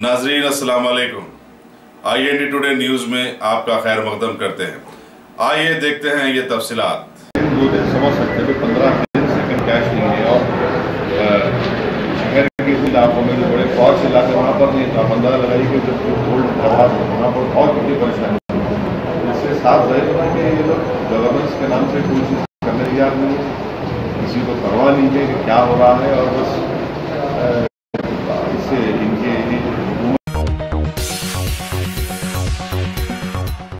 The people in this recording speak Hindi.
नाजरीन अस्सलाम वालेकुम। IND टुडे न्यूज़ में आपका खैर मकदम करते हैं। आइए देखते हैं ये तफसीलात। 2 दिन समझ सकते हैं 15 दिन सेकंड कैश नहीं है और शहर के इलाकों में जो बड़े फॉर्स इलाके वहाँ पर नहीं था। अंदाजा लगाइए कि जब गोल्ड प्रभाव वहाँ पर बहुत बड़ी परेशानी है। इससे साफ जाहिर हुआ कि ये लोग गवर्नेंस के नाम से कोई चीज़ करने तैयार नहीं है, किसी को परवाह नहीं है कि क्या हो रहा है और बस